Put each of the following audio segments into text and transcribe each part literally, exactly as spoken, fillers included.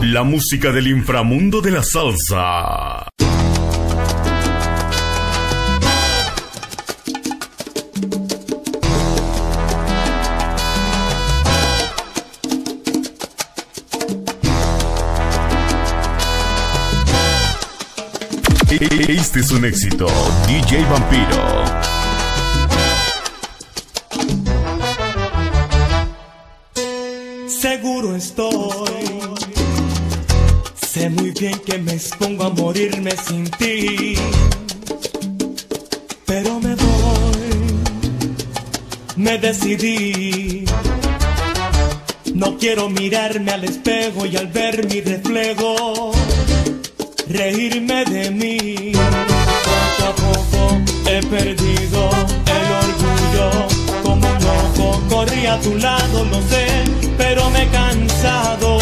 La música del inframundo de la salsa. Este es un éxito, D J Vampiro. Seguro estoy, sé muy bien que me expongo a morirme sin ti, pero me voy, me decidí. No quiero mirarme al espejo y al ver mi reflejo reírme de mí. Poco a poco he perdido el orgullo, como un loco corrí a tu lado, lo sé, pero me he cansado.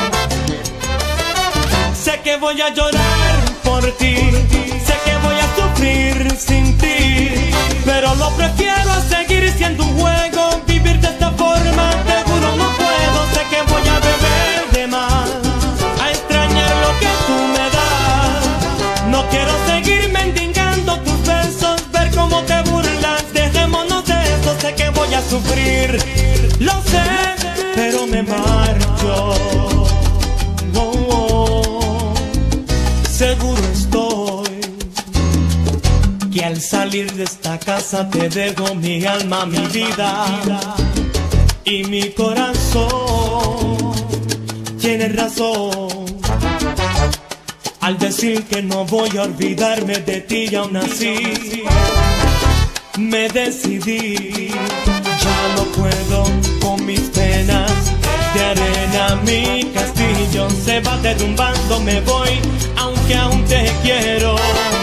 Sé que voy a llorar por ti, sé que voy a sufrir sin ti, pero lo prefiero a seguir siendo un juego, vivir de esta forma, te juro no puedo. Sé que voy a beber de más, a extrañar lo que tú me das. No quiero seguir mendigando tus besos, ver cómo te burlas, dejémonos de eso. Sé que voy a sufrir, lo sé, pero me marcho. Oh, oh. Seguro estoy que al salir de esta casa te dejo mi alma, mi vida y mi corazón. Tienes razón al decir que no voy a olvidarme de ti, y aún así me decidí. Ya no puedo con mis penas, de arena mi castillo se va derrumbando, me voy, aunque aún te quiero.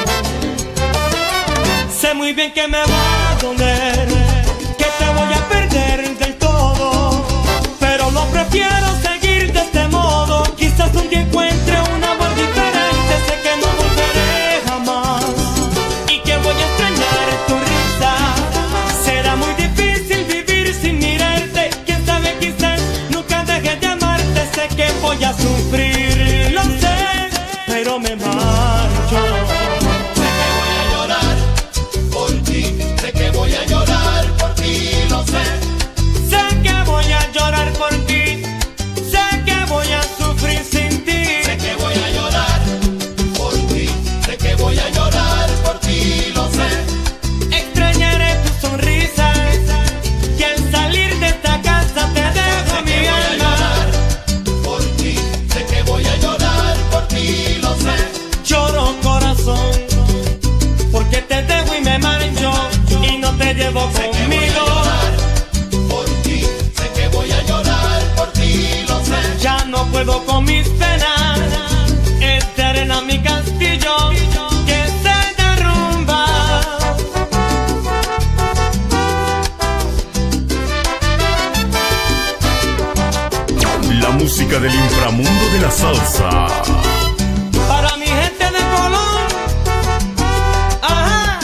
Sé muy bien que me va a doler, que te voy a perder del todo, pero lo prefiero seguir de este modo. Quizás un día encuentre un amor diferente, sé que no volveré jamás y que voy a extrañar tu risa. Será muy difícil vivir sin mirarte, quién sabe, quizás nunca deje de amarte. Sé que voy a sufrir, lo sé, pero me marcho. Sé que voy a llorar por ti, lo sé. Sé que voy a llorar por ti, sé que voy a sufrir sin ti. Sé que voy a llorar por ti, sé que voy a llorar por ti, lo sé. Extrañaré tu sonrisa, que al salir de esta casa te dejo mi alma. Por ti, sé que voy a llorar por ti, lo sé. Lloro corazón, porque te dejo y me marcho y no te llevo conmigo. Por ti, sé que voy a llorar por ti, lo sé. Ya no puedo con mis penas, es de arena mi castillo que se derrumba. La música del inframundo de la salsa. Para mi gente de Colón, ajá.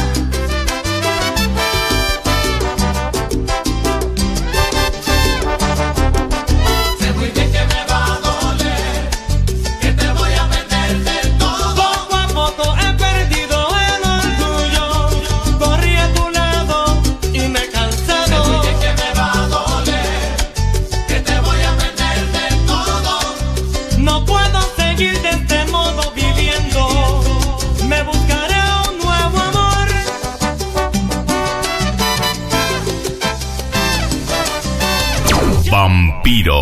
Sé muy bien que me va a doler, que te voy a perder del todo. Poco a poco he perdido el orgullo, corrí a tu lado y me he cansado. Sé muy bien que me va a doler, que te voy a perder del todo. No puedo seguir de este modo viviendo, me buscaré un nuevo amor. Vampiro.